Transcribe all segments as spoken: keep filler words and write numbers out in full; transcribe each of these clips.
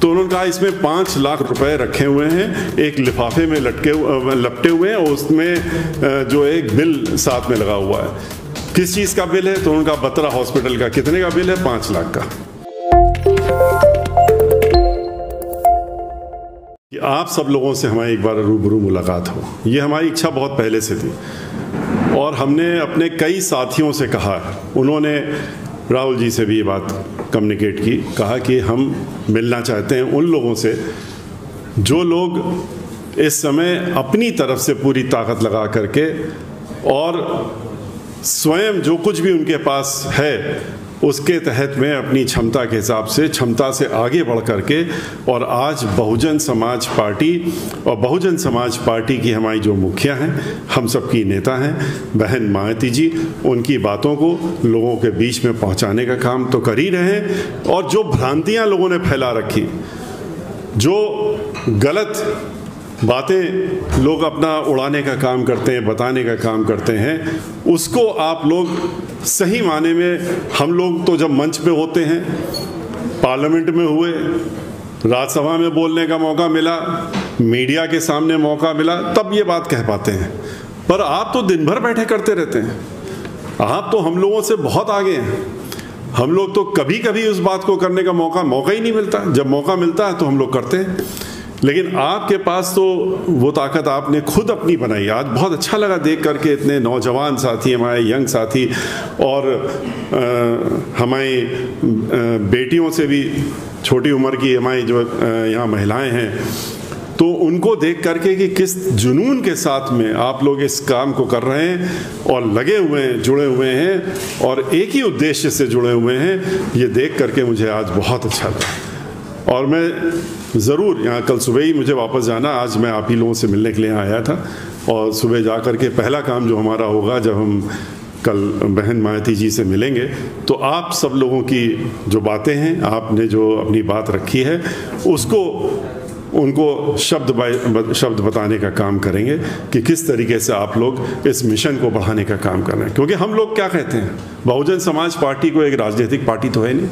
तो उन्होंने कहा इसमें पाँच लाख रुपए रखे हुए हैं, एक लिफाफे में लटके लपटे हुए हैं और उसमें जो एक बिल साथ में लगा हुआ है। किस चीज़ का बिल है? तो उनका बत्रा हॉस्पिटल का। कितने का बिल है? पाँच लाख का। आप सब लोगों से हमारी एक बार रूबरू मुलाकात हो, ये हमारी इच्छा बहुत पहले से थी और हमने अपने कई साथियों से कहा, उन्होंने राहुल जी से भी ये बात कम्युनिकेट की, कहा कि हम मिलना चाहते हैं उन लोगों से जो लोग इस समय अपनी तरफ से पूरी ताकत लगा करके और स्वयं जो कुछ भी उनके पास है उसके तहत में अपनी क्षमता के हिसाब से क्षमता से आगे बढ़ करके और आज बहुजन समाज पार्टी और बहुजन समाज पार्टी की हमारी जो मुखिया हैं, हम सबकी नेता हैं बहन मायावती जी, उनकी बातों को लोगों के बीच में पहुंचाने का काम तो कर ही रहे हैं। और जो भ्रांतियां लोगों ने फैला रखी, जो गलत बातें लोग अपना उड़ाने का काम करते हैं, बताने का काम करते हैं, उसको आप लोग सही माने में, हम लोग तो जब मंच पे होते हैं, पार्लियामेंट में हुए, राज्यसभा में बोलने का मौका मिला, मीडिया के सामने मौका मिला, तब ये बात कह पाते हैं। पर आप तो दिन भर बैठे करते रहते हैं, आप तो हम लोगों से बहुत आगे हैं। हम लोग तो कभी कभी उस बात को करने का मौका मौका ही नहीं मिलता, जब मौका मिलता है तो हम लोग करते हैं। लेकिन आपके पास तो वो ताकत आपने खुद अपनी बनाई। आज बहुत अच्छा लगा देख करके, इतने नौजवान साथी, हमारे यंग साथी और हमारी बेटियों से भी छोटी उम्र की हमारी जो यहाँ महिलाएं हैं, तो उनको देख करके कि किस जुनून के साथ में आप लोग इस काम को कर रहे हैं और लगे हुए हैं, जुड़े हुए हैं और एक ही उद्देश्य से जुड़े हुए हैं, ये देख करके मुझे आज बहुत अच्छा लगा। और मैं ज़रूर यहाँ कल सुबह ही मुझे वापस जाना, आज मैं आप ही लोगों से मिलने के लिए आया था और सुबह जा कर के पहला काम जो हमारा होगा, जब हम कल बहन मायावती जी से मिलेंगे, तो आप सब लोगों की जो बातें हैं, आपने जो अपनी बात रखी है, उसको उनको शब्द शब्द बताने का काम करेंगे कि किस तरीके से आप लोग इस मिशन को बढ़ाने का काम कर रहे हैं। क्योंकि हम लोग क्या कहते हैं, बहुजन समाज पार्टी को एक राजनीतिक पार्टी तो है नहीं,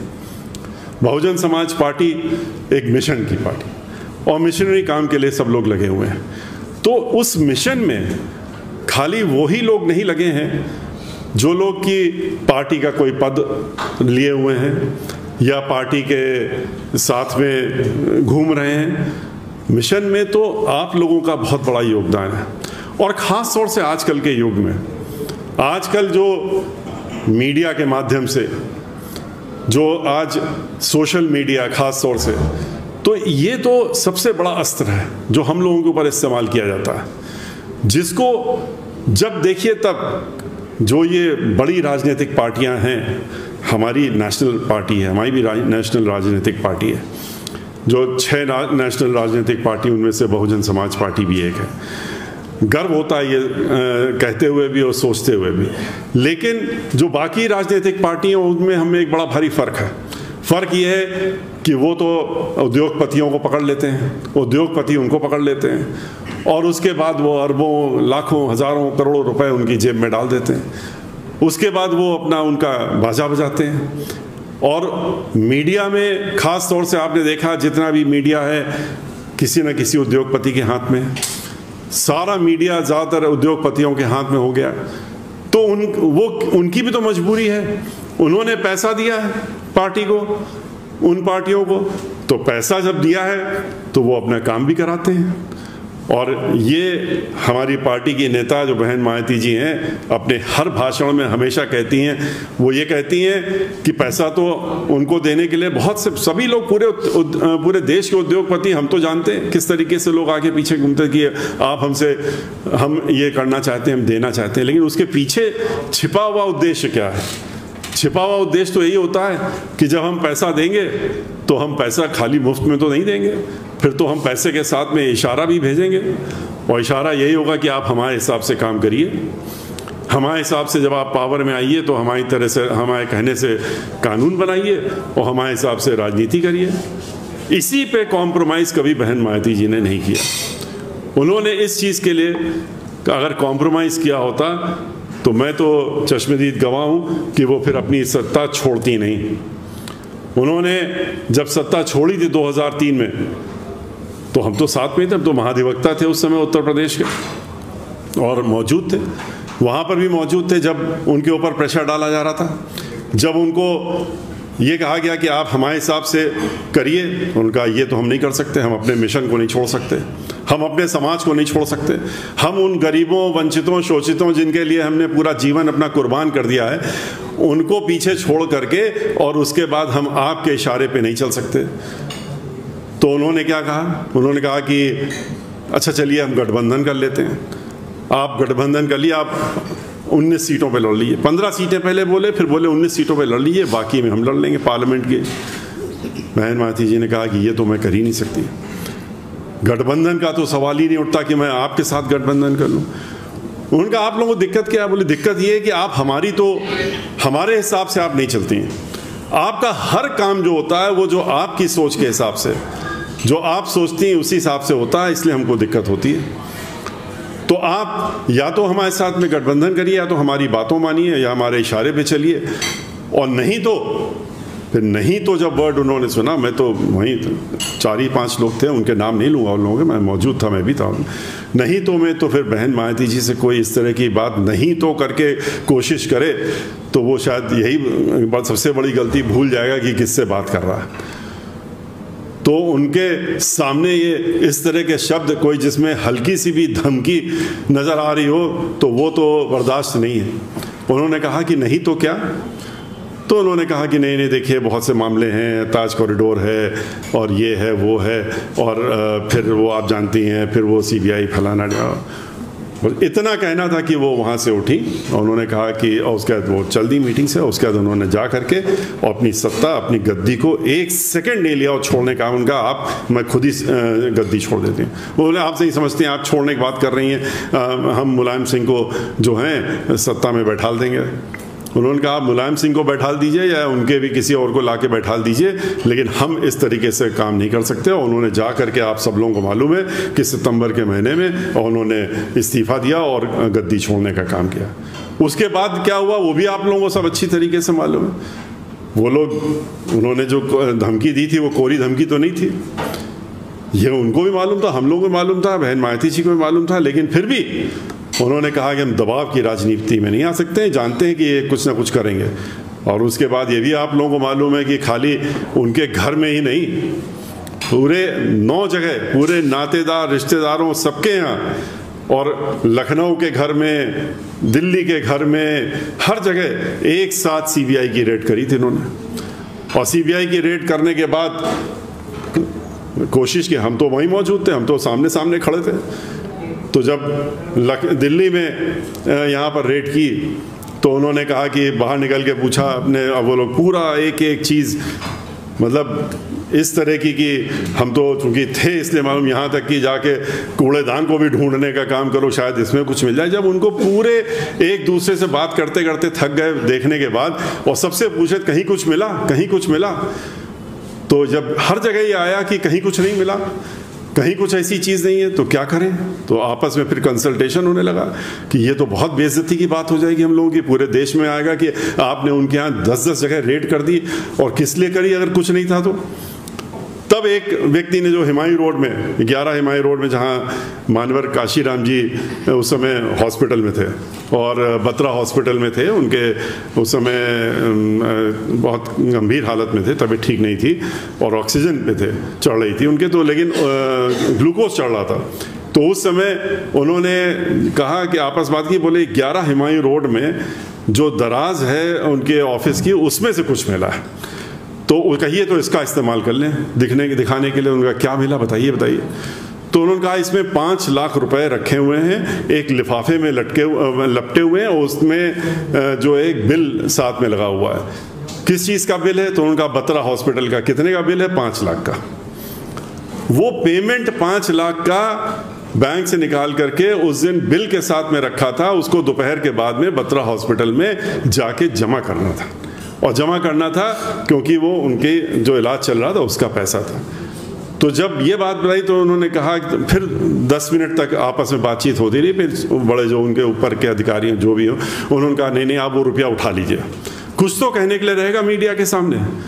बहुजन समाज पार्टी एक मिशन की पार्टी और मिशनरी काम के लिए सब लोग लगे हुए हैं। तो उस मिशन में खाली वही लोग नहीं लगे हैं जो लोग की पार्टी का कोई पद लिए हुए हैं या पार्टी के साथ में घूम रहे हैं। मिशन में तो आप लोगों का बहुत बड़ा योगदान है और ख़ास तौर से आजकल के युग में, आजकल जो मीडिया के माध्यम से, जो आज सोशल मीडिया ख़ास तौर से, तो ये तो सबसे बड़ा अस्त्र है जो हम लोगों के ऊपर इस्तेमाल किया जाता है, जिसको जब देखिए तब जो ये बड़ी राजनीतिक पार्टियां हैं, हमारी नेशनल पार्टी है, हमारी भी नेशनल राजनीतिक पार्टी है, जो छह नेशनल राजनीतिक पार्टी, उनमें से बहुजन समाज पार्टी भी एक है। गर्व होता है ये आ, कहते हुए भी और सोचते हुए भी। लेकिन जो बाकी राजनीतिक पार्टियां, उनमें हमें एक बड़ा भारी फ़र्क है। फ़र्क ये है कि वो तो उद्योगपतियों को पकड़ लेते हैं, उद्योगपति उनको पकड़ लेते हैं और उसके बाद वो अरबों, लाखों, हज़ारों, करोड़ों रुपए उनकी जेब में डाल देते हैं। उसके बाद वो अपना उनका बाजा बजाते हैं। और मीडिया में ख़ास तौर से आपने देखा, जितना भी मीडिया है किसी न किसी उद्योगपति के हाथ में, सारा मीडिया ज़्यादातर उद्योगपतियों के हाथ में हो गया। तो उन वो उनकी भी तो मजबूरी है, उन्होंने पैसा दिया है पार्टी को, उन पार्टियों को, तो पैसा जब दिया है तो वो अपना काम भी कराते हैं। और ये हमारी पार्टी की नेता जो बहन मायावती जी हैं, अपने हर भाषण में हमेशा कहती हैं, वो ये कहती हैं कि पैसा तो उनको देने के लिए बहुत से सभी लोग, पूरे पूरे देश के उद्योगपति, हम तो जानते हैं किस तरीके से लोग आगे पीछे घूमते कि आप हमसे, हम ये करना चाहते हैं, हम देना चाहते हैं, लेकिन उसके पीछे छिपा हुआ उद्देश्य क्या है? छिपा हुआ उद्देश्य तो यही होता है कि जब हम पैसा देंगे तो हम पैसा खाली मुफ्त में तो नहीं देंगे, फिर तो हम पैसे के साथ में इशारा भी भेजेंगे और इशारा यही होगा कि आप हमारे हिसाब से काम करिए, हमारे हिसाब से जब आप पावर में आइए तो हमारी तरह से, हमारे कहने से कानून बनाइए और हमारे हिसाब से राजनीति करिए। इसी पे कॉम्प्रोमाइज़ कभी बहन मायावती जी ने नहीं किया। उन्होंने इस चीज़ के लिए अगर कॉम्प्रोमाइज़ किया होता तो मैं तो चश्मदीद गवाह हूँ कि वो फिर अपनी सत्ता छोड़ती नहीं। उन्होंने जब सत्ता छोड़ी थी दो हज़ार तीन में, तो हम तो साथ में थे, तो महाधिवक्ता थे उस समय उत्तर प्रदेश के और मौजूद थे, वहाँ पर भी मौजूद थे जब उनके ऊपर प्रेशर डाला जा रहा था, जब उनको ये कहा गया कि आप हमारे हिसाब से करिए। उनका ये तो हम नहीं कर सकते, हम अपने मिशन को नहीं छोड़ सकते, हम अपने समाज को नहीं छोड़ सकते, हम उन गरीबों, वंचितों, शोषितों जिनके लिए हमने पूरा जीवन अपना कुर्बान कर दिया है, उनको पीछे छोड़ करके और उसके बाद हम आपके इशारे पे नहीं चल सकते। तो उन्होंने क्या कहा, उन्होंने कहा कि अच्छा चलिए हम गठबंधन कर लेते हैं, आप गठबंधन कर लिए, आप उन्नीस सीटों पे लड़ लीजिए। पंद्रह सीटें पहले बोले, फिर बोले उन्नीस सीटों पे लड़ लीजिए, बाकी में हम लड़ लेंगे पार्लियामेंट की। बहन मायावती जी ने कहा कि ये तो मैं कर ही नहीं सकती, गठबंधन का तो सवाल ही नहीं उठता कि मैं आपके साथ गठबंधन कर लूँ। उनका आप लोगों को दिक्कत क्या है? बोले दिक्कत ये है कि आप हमारी तो हमारे हिसाब से आप नहीं चलती हैं, आपका हर काम जो होता है वो जो आपकी सोच के हिसाब से, जो आप सोचती हैं उसी हिसाब से होता है, इसलिए हमको दिक्कत होती है। तो आप या तो हमारे साथ में गठबंधन करिए, या तो हमारी बातों मानिए, या हमारे इशारे पे चलिए, और नहीं तो फिर नहीं तो जब वर्ड उन्होंने सुना, मैं तो वहीं चार ही पांच लोग थे, उनके नाम नहीं लूँगा उन लोगों के, मैं मौजूद था, मैं भी था, नहीं तो मैं तो फिर बहन मायावती जी से कोई इस तरह की बात नहीं तो करके कोशिश करे तो वो शायद यही बात सबसे बड़ी गलती भूल जाएगा कि किससे बात कर रहा है। तो उनके सामने ये इस तरह के शब्द, कोई जिसमें हल्की सी भी धमकी नज़र आ रही हो, तो वो तो बर्दाश्त नहीं है। उन्होंने कहा कि नहीं तो क्या? तो उन्होंने कहा कि नहीं नहीं देखिए बहुत से मामले हैं, ताज कॉरिडोर है और ये है वो है, और फिर वो आप जानती हैं, फिर वो सीबीआई फलाना, इतना कहना था कि वो वहाँ से उठी और उन्होंने कहा कि, और उसके बाद वो चल दी मीटिंग से। उसके बाद उन्होंने जा करके और अपनी सत्ता, अपनी गद्दी को एक सेकंड नहीं लिया और छोड़ने का उनका, आप मैं खुद ही गद्दी छोड़ देती हूँ। वो बोले आप सही समझते हैं, आप छोड़ने की बात कर रही हैं, हम मुलायम सिंह को जो हैं सत्ता में बैठाल देंगे। उन्होंने कहा आप मुलायम सिंह को बैठाल दीजिए या उनके भी किसी और को ला के बैठाल दीजिए, लेकिन हम इस तरीके से काम नहीं कर सकते। और उन्होंने जा करके, आप सब लोगों को मालूम है कि सितंबर के महीने में और उन्होंने इस्तीफा दिया और गद्दी छोड़ने का काम किया। उसके बाद क्या हुआ वो भी आप लोगों को सब अच्छी तरीके से मालूम है। वो लोग, उन्होंने जो धमकी दी थी वो कोरी धमकी तो नहीं थी, ये उनको भी मालूम था, हम लोगों को मालूम था, बहन मायावती जी को भी मालूम था, लेकिन फिर भी उन्होंने कहा कि हम दबाव की राजनीति में नहीं आ सकते, जानते हैं कि ये कुछ ना कुछ करेंगे। और उसके बाद ये भी आप लोगों को मालूम है कि खाली उनके घर में ही नहीं, पूरे नौ जगह, पूरे नातेदार, रिश्तेदारों, सबके यहाँ, और लखनऊ के घर में, दिल्ली के घर में, हर जगह एक साथ सीबीआई की रेड करी थी इन्होंने। और सीबीआई की रेड करने के बाद कोशिश की, हम तो वहीं मौजूद थे, हम तो सामने सामने खड़े थे। तो जब दिल्ली में यहाँ पर रेड की तो उन्होंने कहा कि बाहर निकल के पूछा अपने, अब वो लोग पूरा एक एक चीज़, मतलब इस तरह की कि हम तो चूँकि थे इसलिए मालूम, यहाँ तक कि जाके कूड़ेदान को भी ढूंढने का काम करो, शायद इसमें कुछ मिल जाए। जब उनको पूरे एक दूसरे से बात करते करते थक गए देखने के बाद, और सबसे पूछे कहीं कुछ मिला, कहीं कुछ मिला, तो जब हर जगह ये आया कि कहीं कुछ नहीं मिला, कहीं कुछ ऐसी चीज़ नहीं है, तो क्या करें? तो आपस में फिर कंसल्टेशन होने लगा कि ये तो बहुत बेइज्जती की बात हो जाएगी हम लोगों की, पूरे देश में आएगा कि आपने उनके यहाँ दस दस जगह रेड कर दी, और किस लिए करी अगर कुछ नहीं था तो। तब एक व्यक्ति ने, जो हिमायू रोड में, ग्यारह हिमायू रोड में, जहाँ मानवर काशीराम जी उस समय हॉस्पिटल में थे और बत्रा हॉस्पिटल में थे, उनके उस समय बहुत गंभीर हालत में थे, तबीयत ठीक नहीं थी और ऑक्सीजन पे थे, चढ़ रही थी उनके तो, लेकिन ग्लूकोज चढ़ रहा था। तो उस समय उन्होंने कहा कि आपस बात की, बोले ग्यारह हिमायू रोड में जो दराज है उनके ऑफिस की, उसमें से कुछ मिला है, तो कहिए तो इसका इस्तेमाल कर लें दिखने दिखाने के लिए। उनका क्या मिला बताइए बताइए। तो उन्होंने कहा इसमें पाँच लाख रुपए रखे हुए हैं, एक लिफाफे में लटके लपटे हुए हैं, और उसमें जो एक बिल साथ में लगा हुआ है। किस चीज़ का बिल है? तो उनका बत्रा हॉस्पिटल का। कितने का बिल है? पाँच लाख का। वो पेमेंट पाँच लाख का बैंक से निकाल करके उस दिन बिल के साथ में रखा था, उसको दोपहर के बाद में बत्रा हॉस्पिटल में जाके जमा करना था, और जमा करना था क्योंकि वो उनके जो इलाज चल रहा था उसका पैसा था। तो जब ये बात बताई तो उन्होंने कहा, फिर दस मिनट तक आपस में बातचीत होती रही। फिर बड़े जो उनके ऊपर के अधिकारी हैं जो भी हो, उन्होंने कहा नहीं नहीं आप वो रुपया उठा लीजिए, कुछ तो कहने के लिए रहेगा मीडिया के सामने।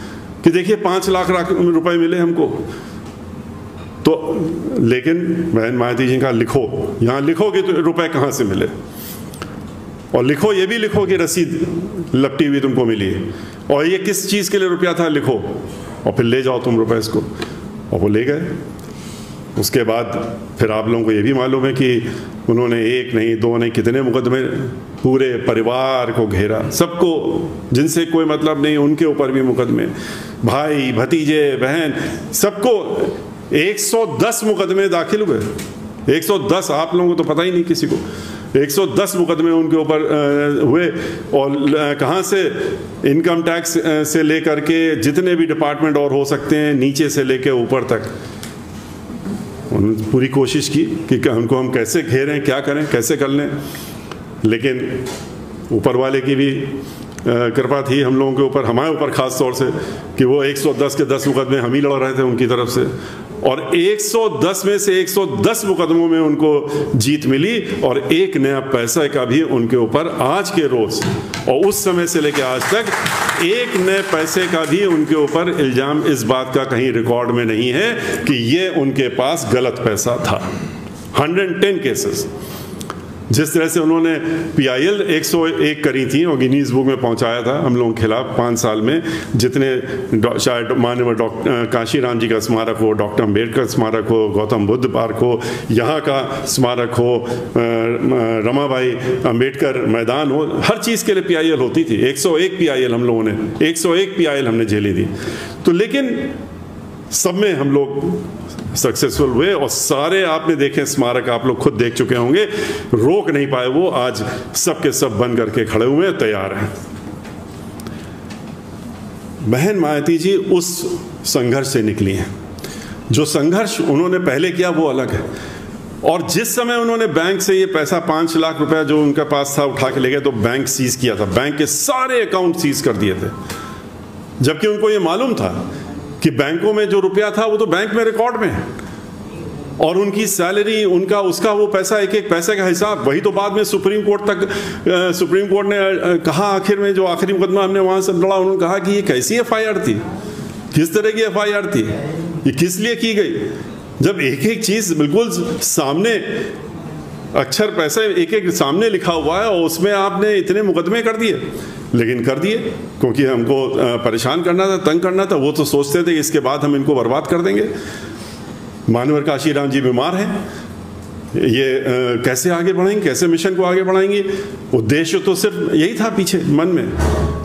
कि देखिए पाँच लाख रुपए मिले हमको। तो लेकिन बहन मायावती जी ने कहा लिखो, यहाँ लिखो कि तो रुपए कहाँ से मिले, और लिखो ये भी लिखो कि रसीद लपटी हुई तुमको मिली है, और ये किस चीज़ के लिए रुपया था लिखो, और फिर ले जाओ तुम रुपए इसको। और वो ले गए। उसके बाद फिर आप लोगों को ये भी मालूम है कि उन्होंने एक नहीं दो नहीं कितने मुकदमे, पूरे परिवार को घेरा, सबको जिनसे कोई मतलब नहीं उनके ऊपर भी मुकदमे, भाई भतीजे बहन सबको एक सौ दस मुकदमे दाखिल हुए। एक सौ दस, आप लोगों को तो पता ही नहीं किसी को, एक सौ दस मुकदमे उनके ऊपर हुए। और कहाँ से, इनकम टैक्स से लेकर के जितने भी डिपार्टमेंट और हो सकते हैं नीचे से लेके ऊपर तक, उन्होंने पूरी कोशिश की कि उनको हम कैसे घेरें, क्या करें, कैसे कर लें। लेकिन ऊपर वाले की भी कृपा थी हम लोगों के ऊपर, हमारे ऊपर ख़ास तौर से, कि वो एक सौ दस के दस मुकदमे हम ही लड़ रहे थे उनकी तरफ से, और एक सौ दस में से एक सौ दस मुकदमों में उनको जीत मिली, और एक नया पैसा का भी उनके ऊपर आज के रोज़ और उस समय से लेकर आज तक एक नए पैसे का भी उनके ऊपर इल्ज़ाम इस बात का कहीं रिकॉर्ड में नहीं है कि ये उनके पास गलत पैसा था। Hundred ten cases. जिस तरह से उन्होंने पी आई एल एक सौ एक करी थी और गिनीज बुक में पहुंचाया था हम लोगों के खिलाफ पाँच साल में, जितने शायद माननीय डॉक्टर काशीराम जी का स्मारक हो, डॉक्टर अम्बेडकर स्मारक हो, गौतम बुद्ध पार्क हो, यहाँ का स्मारक हो, रमाबाई अम्बेडकर मैदान हो, हर चीज़ के लिए पी आई एल होती थी। एक सौ एक पी आई एल हम लोगों ने, एक सौ एक पी आई एल हमने झेली थी। तो लेकिन सब में हम लोग सक्सेसफुल हुए, और सारे आपने देखे स्मारक, आप लोग खुद देख चुके होंगे, रोक नहीं पाए वो, आज सब के सब बन करके खड़े हुए हैं, तैयार हैं। बहन मायावती जी उस संघर्ष से निकली हैं। जो संघर्ष उन्होंने पहले किया वो अलग है, और जिस समय उन्होंने बैंक से ये पैसा पाँच लाख रुपया जो उनके पास था उठा के ले गए, तो बैंक सीज किया था, बैंक के सारे अकाउंट सीज कर दिए थे, जबकि उनको ये मालूम था कि बैंकों में जो रुपया था वो तो बैंक में रिकॉर्ड में है, और उनकी सैलरी, उनका उसका वो पैसा, एक एक पैसे का हिसाब, वही तो बाद में सुप्रीम कोर्ट तक, सुप्रीम कोर्ट ने कहा आखिर में, जो आखिरी मुकदमा हमने वहाँ से लड़ा, उन्होंने कहा कि ये कैसी एफ आई आर थी, किस तरह की एफ आई आर थी, ये किस लिए की गई, जब एक एक चीज़ बिल्कुल सामने, अक्षर पैसे एक एक सामने लिखा हुआ है, और उसमें आपने इतने मुकदमे कर दिए। लेकिन कर दिए क्योंकि हमको परेशान करना था, तंग करना था। वो तो सोचते थे इसके बाद हम इनको बर्बाद कर देंगे। मानवर काशीराम जी बीमार हैं, ये आ, कैसे आगे बढ़ाएंगे, कैसे मिशन को आगे बढ़ाएंगे। उद्देश्य तो सिर्फ यही था पीछे मन में